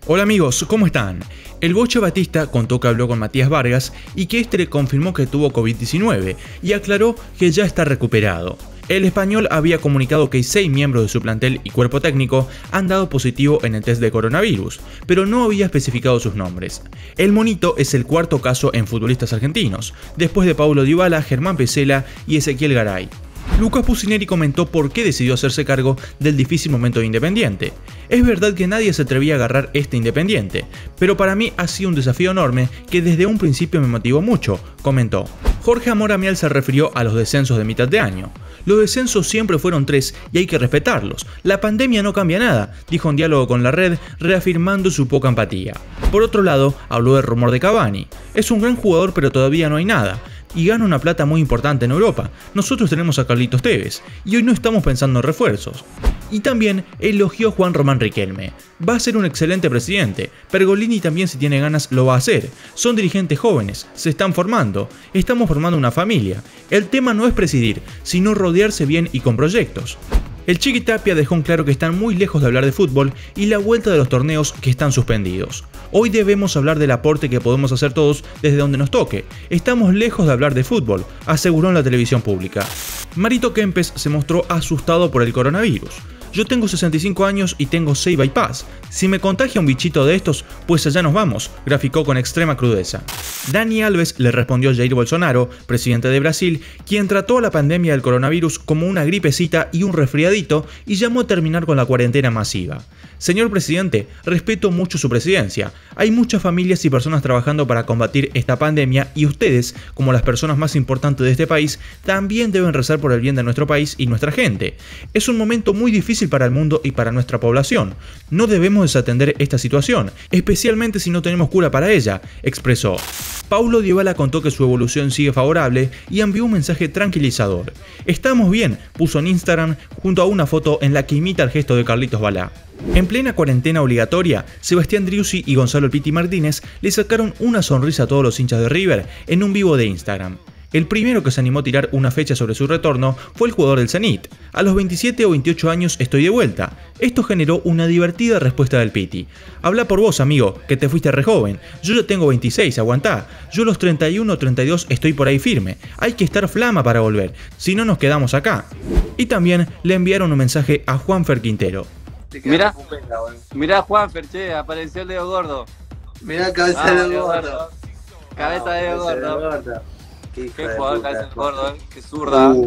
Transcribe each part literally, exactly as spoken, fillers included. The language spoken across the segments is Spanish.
Hola amigos, ¿cómo están? El Bocha Batista contó que habló con Matías Vargas y que este le confirmó que tuvo COVID diecinueve y aclaró que ya está recuperado. El español había comunicado que seis miembros de su plantel y cuerpo técnico han dado positivo en el test de coronavirus, pero no había especificado sus nombres. El monito es el cuarto caso en futbolistas argentinos, después de Paulo Dybala, Germán Pesela y Ezequiel Garay. Lucas Pusineri comentó por qué decidió hacerse cargo del difícil momento de Independiente. Es verdad que nadie se atrevía a agarrar este Independiente, pero para mí ha sido un desafío enorme que desde un principio me motivó mucho, comentó. Jorge Amor Amial se refirió a los descensos de mitad de año. Los descensos siempre fueron tres y hay que respetarlos. La pandemia no cambia nada, dijo en diálogo con La Red, reafirmando su poca empatía. Por otro lado, habló del rumor de Cavani. Es un gran jugador pero todavía no hay nada. Y gana una plata muy importante en Europa. Nosotros tenemos a Carlitos Tevez y hoy no estamos pensando en refuerzos. Y también elogió a Juan Román Riquelme. Va a ser un excelente presidente. Pergolini también, si tiene ganas, lo va a hacer. Son dirigentes jóvenes, se están formando. Estamos formando una familia. El tema no es presidir, sino rodearse bien y con proyectos. El Chiqui Tapia dejó en claro que están muy lejos de hablar de fútbol y la vuelta de los torneos que están suspendidos. Hoy debemos hablar del aporte que podemos hacer todos desde donde nos toque. Estamos lejos de hablar de fútbol, aseguró en la televisión pública. Marito Kempes se mostró asustado por el coronavirus. Yo tengo sesenta y cinco años y tengo seis bypass. Si me contagia un bichito de estos, pues allá nos vamos, graficó con extrema crudeza. Dani Alves le respondió a Jair Bolsonaro, presidente de Brasil, quien trató a la pandemia del coronavirus como una gripecita y un resfriadito y llamó a terminar con la cuarentena masiva. Señor presidente, respeto mucho su presidencia. Hay muchas familias y personas trabajando para combatir esta pandemia y ustedes, como las personas más importantes de este país, también deben rezar por el bien de nuestro país y nuestra gente. Es un momento muy difícil para el mundo y para nuestra población. No debemos desatender esta situación, especialmente si no tenemos cura para ella, expresó. Paulo Dybala contó que su evolución sigue favorable y envió un mensaje tranquilizador. Estamos bien, puso en Instagram junto a una foto en la que imita el gesto de Carlitos Balá. En plena cuarentena obligatoria, Sebastián Driussi y Gonzalo Piti Martínez le sacaron una sonrisa a todos los hinchas de River en un vivo de Instagram. El primero que se animó a tirar una fecha sobre su retorno fue el jugador del Zenit. A los veintisiete o veintiocho años estoy de vuelta. Esto generó una divertida respuesta del Piti. Habla por vos, amigo, que te fuiste re joven. Yo ya tengo veintiséis, aguantá. Yo a los treinta y uno o treinta y dos estoy por ahí firme. Hay que estar flama para volver, si no nos quedamos acá. Y también le enviaron un mensaje a Juanfer Quintero. Mirá, mirá Juanfer, che, apareció el dedo gordo. Mirá cabeza ah, de dedo gordo. Cabeza ah, de dedo gordo. gordo. Qué, Qué jugador cabeza de gordo, eh. Qué zurda. Uh,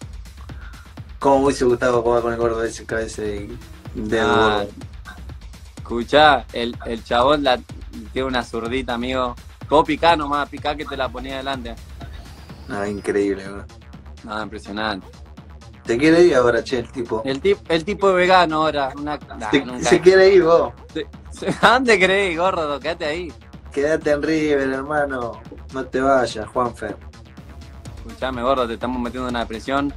¿Cómo me hubiese gustado jugar con el gordo de ese cabeza de dedo ah, gordo? Escuchá, el, el chabón la, tiene una zurdita, amigo. Vos picá nomás, picá que te la ponía adelante. Ah, increíble, bro. Nada, impresionante. ¿Te quiere ir ahora, che, el tipo? El, tip, el tipo es vegano ahora. Una, nah, se, se quiere ir vos. Se, se, ¿A dónde querés ir, gordo? Quédate ahí. Quédate en River, hermano. No te vayas, Juanfer. Escuchame, gordo, te estamos metiendo en una depresión.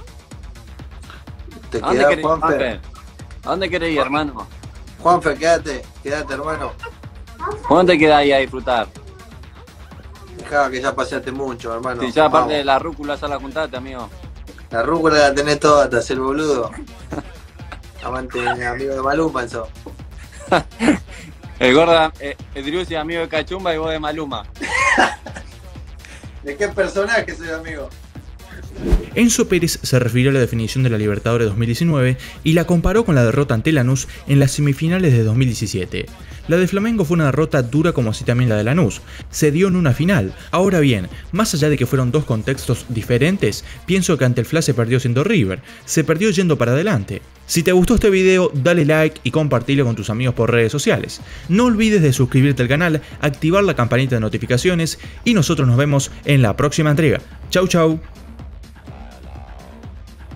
¿Te ¿A dónde quedás, querés, Juanfer? Juanfer? ¿A dónde querés ir, hermano? Juanfer, quédate. Quédate, hermano. ¿Dónde te quedás ahí a disfrutar? Dejá que ya paseaste mucho, hermano. Si ya aparte Vamos. de la rúcula ya la juntaste, amigo. La rúcula la tenés toda, te haces el boludo. Amante, amigo de Maluma, eso. El gorda, eh, el Driussi amigo de Cachumba y vos de Maluma. ¿De qué personaje soy amigo? Enzo Pérez se refirió a la definición de la Libertadores dos mil diecinueve y la comparó con la derrota ante Lanús en las semifinales de dos mil diecisiete. La de Flamengo fue una derrota dura como así también la de Lanús. Se dio en una final. Ahora bien, más allá de que fueron dos contextos diferentes, pienso que ante el Fla se perdió siendo River. Se perdió yendo para adelante. Si te gustó este video, dale like y compartilo con tus amigos por redes sociales. No olvides de suscribirte al canal, activar la campanita de notificaciones y nosotros nos vemos en la próxima entrega. Chau chau.